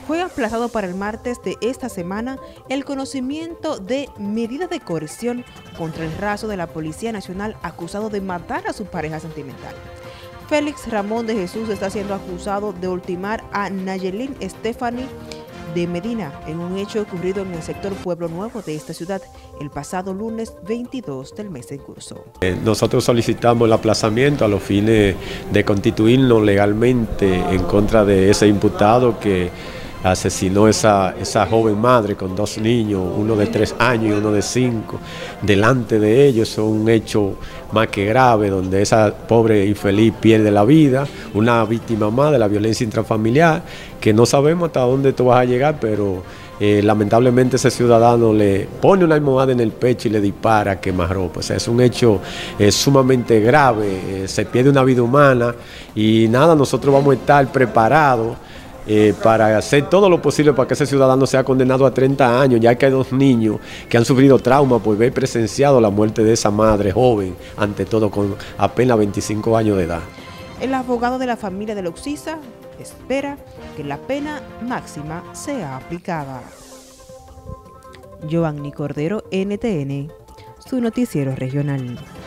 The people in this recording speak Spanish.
Fue aplazado para el martes de esta semana el conocimiento de medidas de coerción contra el raso de la Policía Nacional acusado de matar a su pareja sentimental. Félix Ramón de Jesús está siendo acusado de ultimar a Nayelin Stephanie de Medina en un hecho ocurrido en el sector Pueblo Nuevo de esta ciudad el pasado lunes 22 del mes en curso. Nosotros solicitamos el aplazamiento a los fines de constituirnos legalmente en contra de ese imputado que asesinó esa joven madre con 2 niños, uno de 3 años y uno de 5, delante de ellos. Es un hecho más que grave, donde esa pobre infeliz pierde la vida, una víctima más de la violencia intrafamiliar, que no sabemos hasta dónde tú vas a llegar, pero lamentablemente ese ciudadano le pone una almohada en el pecho y le dispara a quemarropa. O sea, es un hecho sumamente grave, se pierde una vida humana y nada, nosotros vamos a estar preparados para hacer todo lo posible para que ese ciudadano sea condenado a 30 años, ya que hay 2 niños que han sufrido trauma por haber presenciado la muerte de esa madre joven, ante todo con apenas 25 años de edad. El abogado de la familia de Oxisa espera que la pena máxima sea aplicada. Joanny Cordero, NTN, su noticiero regional.